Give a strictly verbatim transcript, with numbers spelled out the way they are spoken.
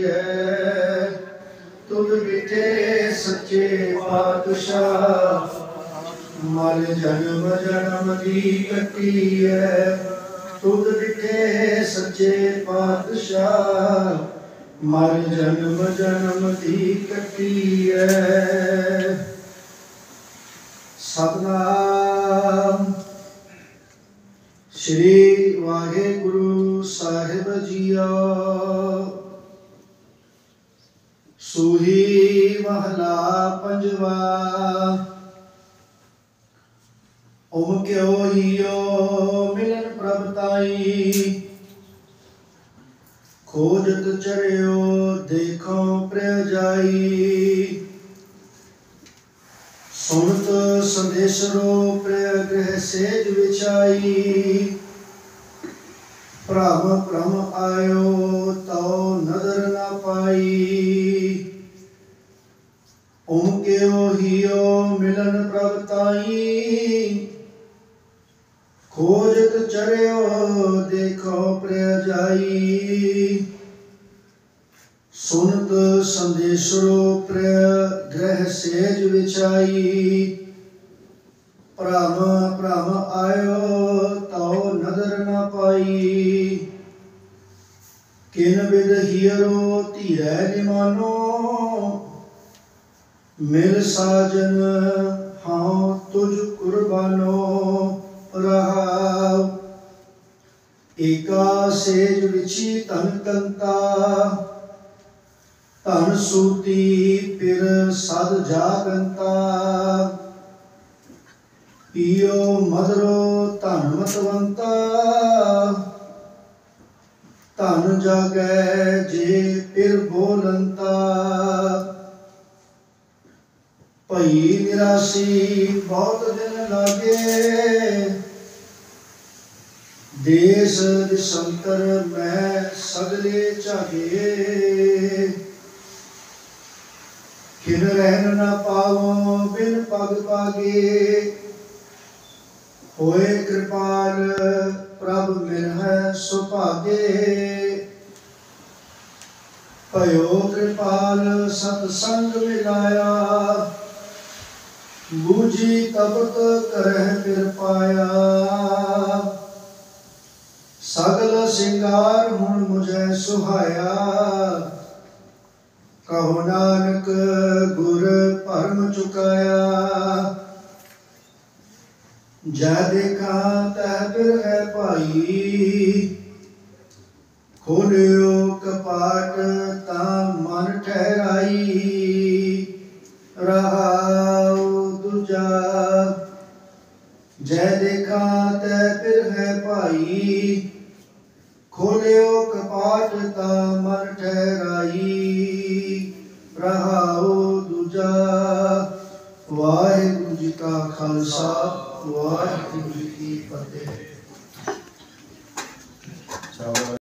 है। तुद बिठे सच्चे पातशाह, मल जन्म जन्म दी कटी है। तुद बिठे सच्चे पातशाह, मल जन्म जन्म दी कटी है। सतनाम श्री वाहेगुरु साहिब जीओ। सूही महला पंजवा। ओम क्यों हियो मिलन प्रभ ताई, खोजत चरियो देखो प्रिय जाई। सुनत संदेशरो प्रिय गृह सेज विछाई। भ्रम भ्रम आयो तो नदर न पाई। ओम क्यों हियो मिलन प्रभ ताई, खोजत चरियो देखो प्रिय जाई। सुनत संदेशरो प्रिय गृह सेज विछाई। भ्रम भ्रम आयो तो नदर न पाई। किन बिद हियरो धीरै निमानो, मिल साजन हाँ तुझ कुर्बानो। रहाव एका सेज विछी तन कंता, धन सूती पिर सद जागंता। पियो मदरो धन मतवंता, धन जागै जे पिर बोलंता। भई निरासी बहुत दिन लागे, देश दिशंतर मैं सगले झागे। खिन रहन न पावो बिन पग पागे, होए कृपाल प्रभ मिलह सुभागे। भयो कृपाल सतसंग मिलाया, बूझी तबत करह फिर पाया। सगल सिंगार हुन मुझे सुहाया, कहो नानक गुर परम चुकाया। जै देखा तह फिर है पाई, खोलियो कपाट ता मन ठहराई। रहाओ दूजा जै देखा तह फिर है पाई, खोलियो कपाट ता मन ठहराई। रहाओ दूजा। वाहिगुरु जी का खालसा, वाहिगुरु जी की फतेह।